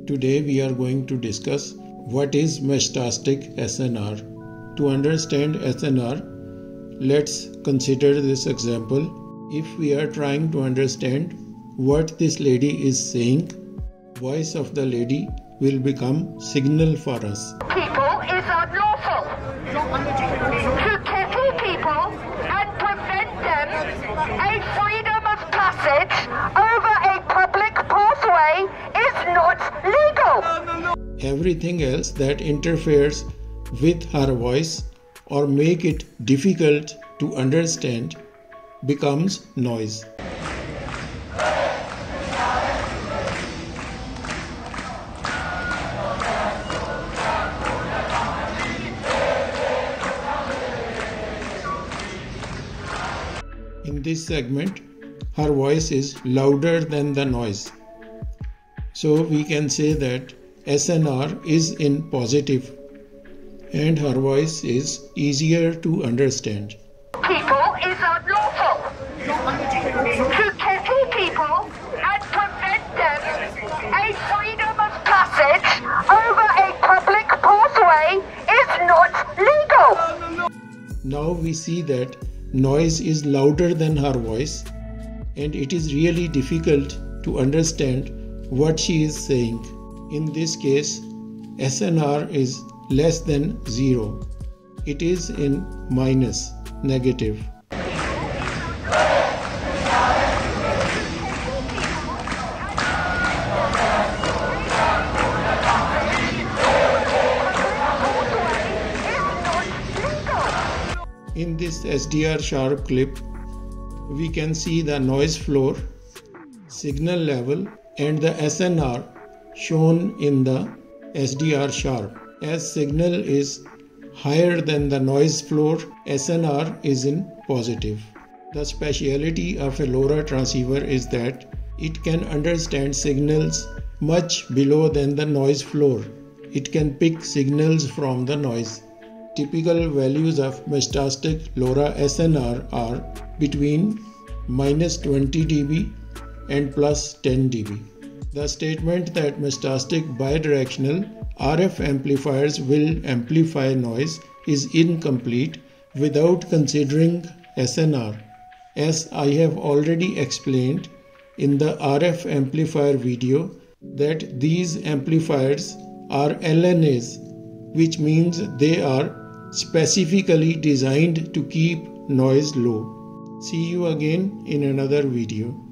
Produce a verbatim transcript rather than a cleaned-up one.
Today we are going to discuss what is Meshtastic S N R. To understand S N R, let's consider this example. If we are trying to understand what this lady is saying, voice of the lady will become signal for us. People is unlawful. To cripple people and prevent them a freedom of passage over a public pathway is not legal. Everything else that interferes with her voice or make it difficult to understand becomes noise. In this segment, her voice is louder than the noise. So we can say that S N R is in positive and her voice is easier to understand. People is unlawful. To cripple people and prevent them a freedom of passage over a public pathway is not legal. Now we see that noise is louder than her voice and it is really difficult to understand what she is saying. In this case, S N R is less than zero. It is in minus, negative. In this S D R sharp clip, we can see the noise floor, signal level and the S N R shown in the S D R sharp. As signal is higher than the noise floor, S N R is in positive. The speciality of a LoRa transceiver is that it can understand signals much below than the noise floor. It can pick signals from the noise. Typical values of Meshtastic LoRa S N R are between minus twenty D B and plus ten D B. The statement that Meshtastic Bidirectional R F amplifiers will amplify noise is incomplete without considering S N R. As I have already explained in the R F amplifier video that these amplifiers are L N As, which means they are specifically designed to keep noise low. See you again in another video.